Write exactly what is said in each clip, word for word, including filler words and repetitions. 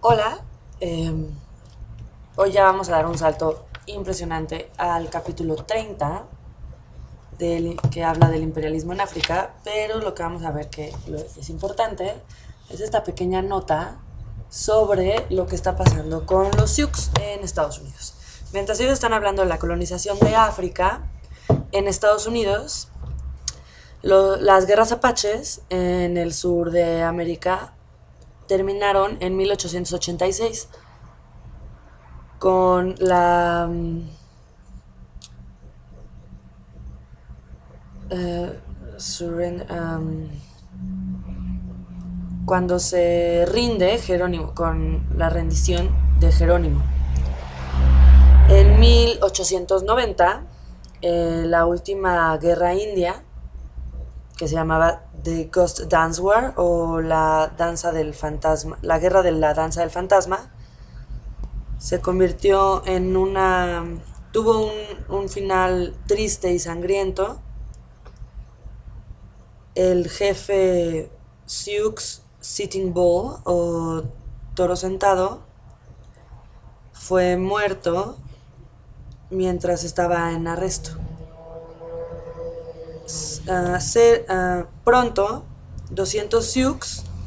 Hola, eh, hoy ya vamos a dar un salto impresionante al capítulo treinta del, que habla del imperialismo en África, pero lo que vamos a ver que lo, es importante es esta pequeña nota sobre lo que está pasando con los Sioux en Estados Unidos. Mientras ellos están hablando de la colonización de África, en Estados Unidos, lo, las guerras apaches en el sur de América terminaron en mil ochocientos ochenta y seis con la uh, surrender, um, cuando se rinde Jerónimo, con la rendición de Jerónimo. En mil ochocientos noventa, eh, la última guerra india, que se llamaba The Ghost Dance War o la danza del fantasma, la guerra de la danza del fantasma, se convirtió en una, tuvo un, un final triste y sangriento. El jefe Sioux Sitting Bull o toro sentado fue muerto mientras estaba en arresto. Uh, se, uh, pronto, doscientos Sioux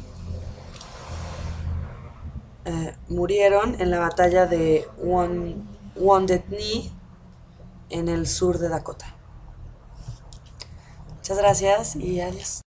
uh, murieron en la batalla de Wounded Knee en el sur de Dakota. Muchas gracias y adiós.